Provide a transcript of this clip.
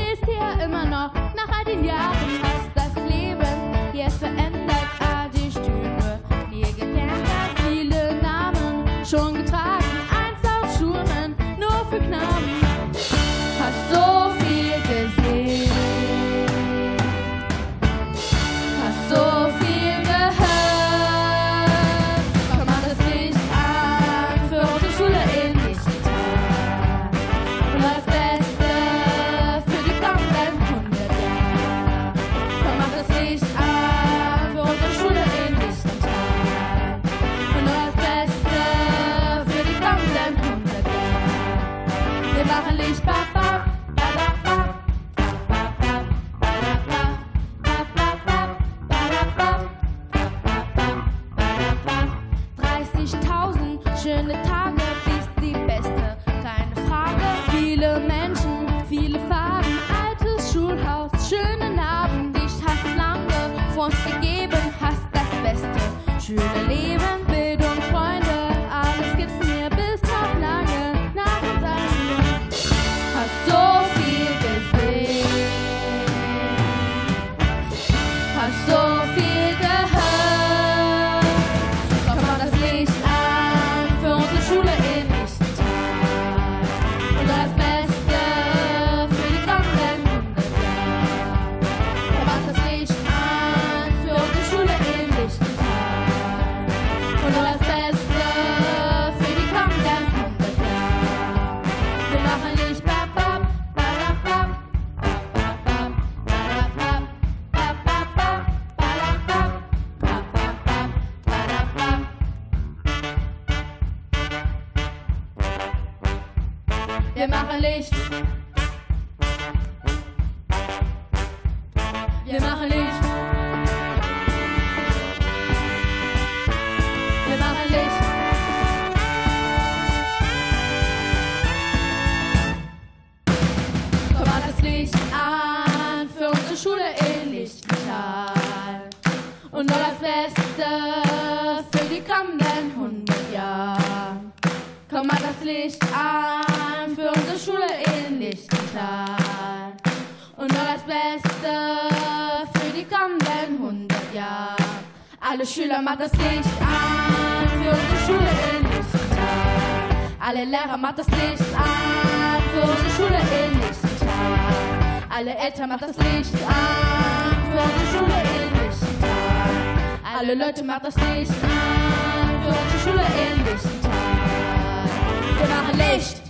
stehst hier immer noch nach all den Jahren, hast das Leben jetzt verändert, all die Stühle nie gelernt, hat viele Namen schon getragen, einst auf Schulen, nur für Knaben. Hast so viel gesehen, hast so viel gehört. Komm, mach das Licht an für unsere Schule in Lichtental. Und das Beste für die kommenden 100 Jahre. Komm, mach das Licht an für unsere Schule in Lichtental. Und das Beste für die kommenden 100 Jahre. Wir machen Licht, Papa. 30.000 schöne Tage ist die beste, keine Frage. Viele Menschen, viele Farben, altes Schulhaus, schöne Narben. Dich hast lange vor uns gegeben, hast das Beste. Schöne Leben, Bildung, Freunde, alles gibt's mir bis noch lange nach uns allen. Hast so viel gesehen, hast so viel gehört. Komm, mach das Licht an für unsere Schule in Lichtental. Und das Beste für die kommenden 100 Jahre. Komm, mach das Licht an für unsere Schule in Lichtental. Und das Beste für die kommenden 100 Jahre. Wir machen Licht, Papa. Wir machen Licht. Wir machen Licht. Wir machen Licht. Komm, mach das Licht an für unsere Schule in Lichtental. Und nur das Beste für die kommenden 100 Jahre. Komm, mach das Licht an für unsere Schule in Lichtental. Und nur das Beste für die kommenden 100 Jahre. Alle Schüler, macht das Licht an für unsere Schule in Lichtental. Alle Lehrer, macht das Licht an für unsere Schule in Lichtental. Alle Eltern, macht das Licht an für unsere Schule in Lichtental. Alle Leute, macht das Licht an für unsere Schule in Lichtental. Wir machen Licht.